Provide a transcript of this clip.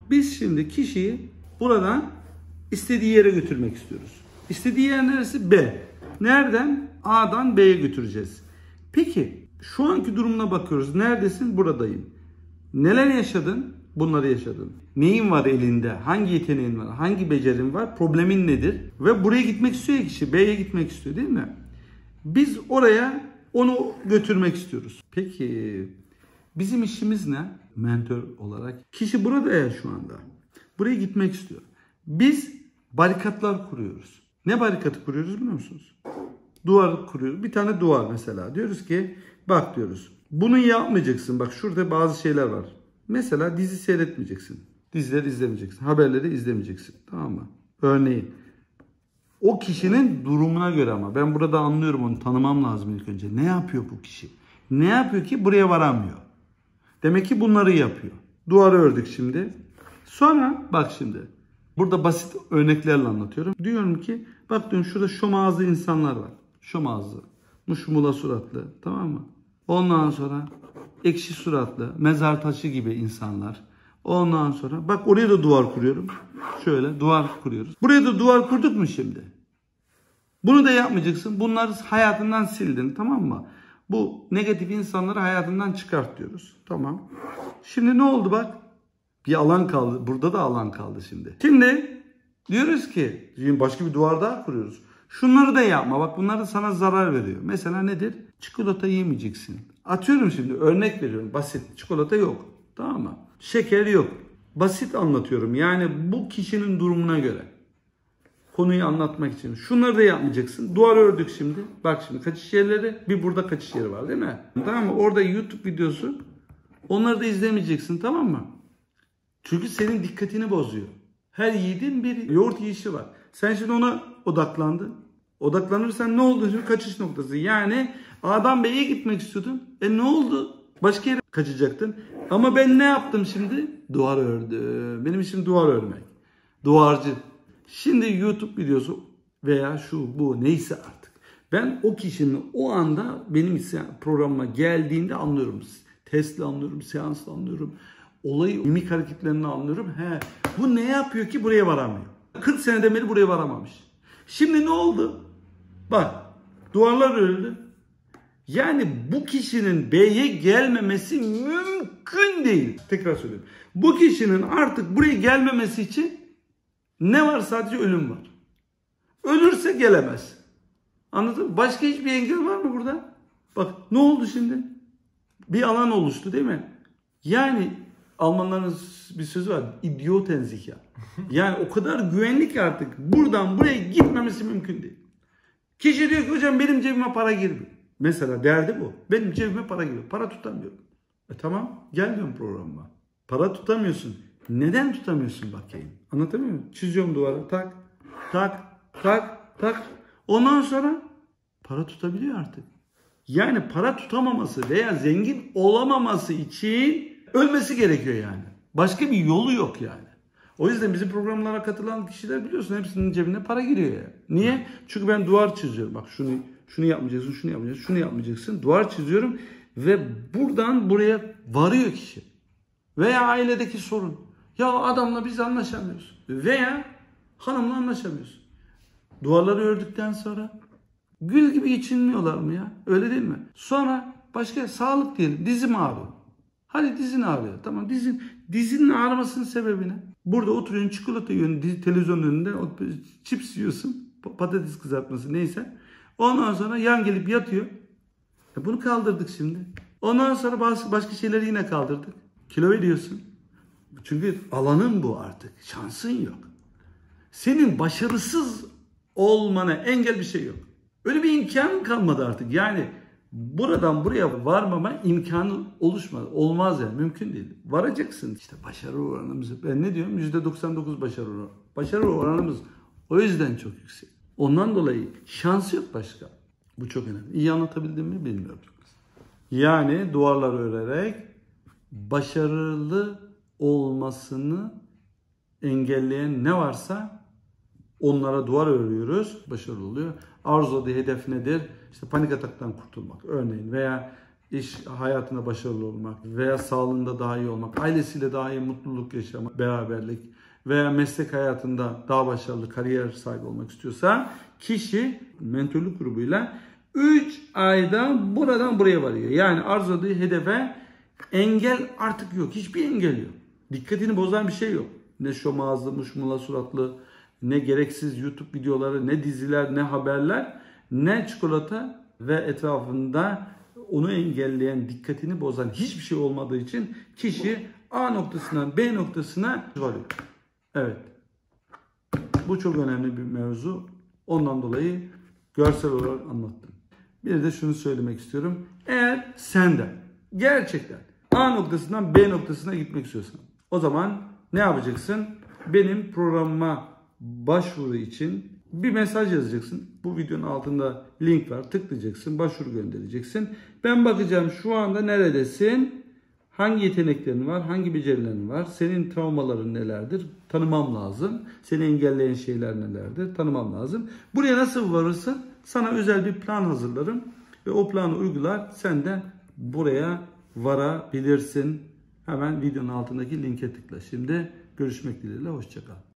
Biz şimdi kişiyi buradan istediği yere götürmek istiyoruz. İstediği yer neresi? B. Nereden? A'dan B'ye götüreceğiz. Peki şu anki durumuna bakıyoruz. Neredesin? Buradayım. Neler yaşadın? Bunları yaşadın. Neyin var elinde? Hangi yeteneğin var? Hangi becerin var? Problemin nedir? Ve buraya gitmek istiyor ya kişi. B'ye gitmek istiyor değil mi? Biz oraya onu götürmek istiyoruz. Peki bizim işimiz ne? Mentor olarak. Kişi burada ya şu anda. Buraya gitmek istiyor. Biz barikatlar kuruyoruz. Ne barikatı kuruyoruz biliyor musunuz? Duvar kuruyoruz. Bir tane duvar mesela. Diyoruz ki bak diyoruz. Bunu yapmayacaksın. Bak şurada bazı şeyler var. Mesela dizi seyretmeyeceksin. Dizileri izlemeyeceksin. Haberleri izlemeyeceksin. Tamam mı? Örneğin. O kişinin durumuna göre ama. Ben burada anlıyorum onu. Tanımam lazım ilk önce. Ne yapıyor bu kişi? Ne yapıyor ki buraya varamıyor? Demek ki bunları yapıyor. Duvarı ördük şimdi. Sonra bak şimdi. Burada basit örneklerle anlatıyorum. Diyorum ki bak diyorum şurada şom ağızlı insanlar var. Şom ağızlı. Muşmula suratlı. Tamam mı? Ondan sonra ekşi suratlı, mezar taşı gibi insanlar. Ondan sonra bak oraya da duvar kuruyorum. Şöyle duvar kuruyoruz. Buraya da duvar kurduk mu şimdi? Bunu da yapmayacaksın. Bunları hayatından sildin, tamam mı? Bu negatif insanları hayatından çıkart diyoruz. Tamam. Şimdi ne oldu bak? Bir alan kaldı. Burada da alan kaldı şimdi. Şimdi diyoruz ki başka bir duvar daha kuruyoruz. Şunları da yapma. Bak bunlar da sana zarar veriyor. Mesela nedir? Çikolata yemeyeceksin. Atıyorum şimdi örnek veriyorum. Basit. Çikolata yok. Tamam mı? Şeker yok. Basit anlatıyorum. Yani bu kişinin durumuna göre. Konuyu anlatmak için. Şunları da yapmayacaksın. Duvar ördük şimdi. Bak şimdi kaçış yerleri. Bir burada kaçış yeri var değil mi? Tamam mı? Orada YouTube videosu. Onları da izlemeyeceksin, tamam mı? Çünkü senin dikkatini bozuyor. Her yiğidin bir yoğurt yiyişi var. Sen şimdi ona odaklandın. Odaklanırsan ne oldu? Şimdi kaçış noktası. Yani A'dan B'ye gitmek istiyordun. Ne oldu? Başka yere kaçacaktın. Ama ben ne yaptım şimdi? Duvar ördüm. Benim işim duvar örmek. Duvarcı. Şimdi YouTube videosu veya şu bu neyse artık. Ben o kişinin o anda benim programıma geldiğinde anlıyorum. Testle anlıyorum, seansla anlıyorum. Olayı mimik hareketlerini anlıyorum. Bu ne yapıyor ki buraya varamıyor? 40 seneden beri buraya varamamış. Şimdi ne oldu? Bak duvarlar örüldü. Yani bu kişinin B'ye gelmemesi mümkün değil. Tekrar söylüyorum. Bu kişinin artık buraya gelmemesi için ne var? Sadece ölüm var. Ölürse gelemez. Anladın mı? Başka hiçbir engel var mı burada? Bak ne oldu şimdi? Bir alan oluştu değil mi? Yani Almanların bir sözü var. İdioten zeka. Yani o kadar güvenli ki artık buradan buraya gitmemesi mümkün değil. Kişi diyor ki hocam benim cebime para girmiyor. Mesela derdi bu. Benim cebime para giriyor. Para tutamıyorum. Tamam gel diyorum programıma. Para tutamıyorsun. Neden tutamıyorsun bakayım? Anlatamıyor muyum? Çiziyorum duvara. Tak, tak, tak, tak. Ondan sonra para tutabiliyor artık. Yani para tutamaması veya zengin olamaması için ölmesi gerekiyor yani. Başka bir yolu yok yani. O yüzden bizim programlara katılan kişiler biliyorsun hepsinin cebine para giriyor yani. Niye? Çünkü ben duvar çiziyorum. Bak şunu yapmayacaksın, şunu yapmayacaksın, şunu yapmayacaksın. Duvar çiziyorum ve buradan buraya varıyor kişi. Veya ailedeki sorun. Ya adamla biz anlaşamıyoruz. Veya hanımla anlaşamıyoruz. Duvarları ördükten sonra gül gibi geçinmiyorlar mı ya? Öyle değil mi? Sonra başka sağlık diyelim. Dizim ağrıyor. Hadi dizin ağrıyor. Tamam dizinin ağrımasının sebebi ne? Burada oturuyorsun çikolata yiyorsun televizyonun önünde chips yiyorsun. Patates kızartması neyse. Ondan sonra yan gelip yatıyor. Bunu kaldırdık şimdi. Ondan sonra başka şeyleri yine kaldırdık. Kilo veriyorsun. Çünkü alanın bu artık. Şansın yok. Senin başarısız olmana engel bir şey yok. Öyle bir imkanın kalmadı artık. Yani buradan buraya varmama imkanı oluşmadı. Olmaz yani. Mümkün değil. Varacaksın. İşte başarı oranımız. Ben ne diyorum? %99 başarı oranı. Başarı oranımız o yüzden çok yüksek. Ondan dolayı şans yok başka. Bu çok önemli. İyi anlatabildim mi bilmiyorum. Yani duvarlar örerek başarılı olmasını engelleyen ne varsa onlara duvar örüyoruz. Başarılı oluyor. Arzu hedef nedir? İşte panik ataktan kurtulmak örneğin veya iş hayatında başarılı olmak veya sağlığında daha iyi olmak, ailesiyle daha iyi mutluluk yaşamak, beraberlik veya meslek hayatında daha başarılı kariyer sahibi olmak istiyorsa kişi mentörlük grubuyla 3 ayda buradan buraya varıyor. Yani arzuladığı hedefe engel artık yok. Hiçbir engel yok. Dikkatini bozan bir şey yok. Ne şom ağızlı, muşmula suratlı, ne gereksiz YouTube videoları, ne diziler, ne haberler, ne çikolata ve etrafında onu engelleyen, dikkatini bozan hiçbir şey olmadığı için kişi A noktasından B noktasına varıyor. Evet. Bu çok önemli bir mevzu. Ondan dolayı görsel olarak anlattım. Bir de şunu söylemek istiyorum. Eğer sen de gerçekten A noktasından B noktasına gitmek istiyorsan o zaman ne yapacaksın? Benim programıma başvuru için bir mesaj yazacaksın. Bu videonun altında link var. Tıklayacaksın. Başvuru göndereceksin. Ben bakacağım şu anda neredesin? Hangi yeteneklerin var? Hangi becerilerin var? Senin travmaların nelerdir? Tanımam lazım. Seni engelleyen şeyler nelerdir? Tanımam lazım. Buraya nasıl varırsın? Sana özel bir plan hazırlarım. Ve o planı uygular. Sen de buraya varabilirsin. Hemen videonun altındaki linke tıkla. Şimdi görüşmek dileğiyle. Hoşça kal.